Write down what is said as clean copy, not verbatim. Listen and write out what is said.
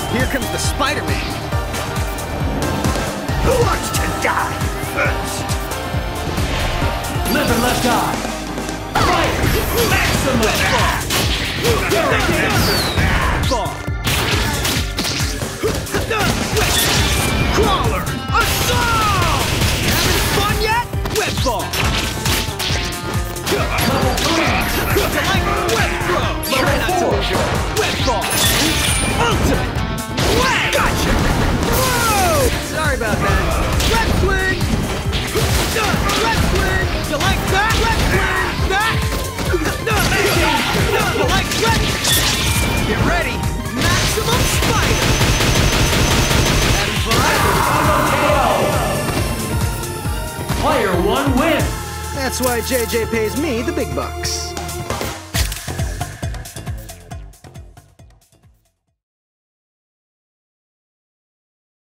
Here comes the Spider-Man. Who wants to die first? Live and let die. Fire! Maximum! Ball. Crawler! Assault! Having fun yet? Web ball! Level 3! Like web throw! Level 4! Web ball! Ultimate! Web! Gotcha! Whoa! Sorry about that. Web swing! Web swing! You like that? Web swing! That! You like web? Get ready! Maximum Spider! Having fun? KO! Player 1 wins! That's why JJ pays me the big bucks.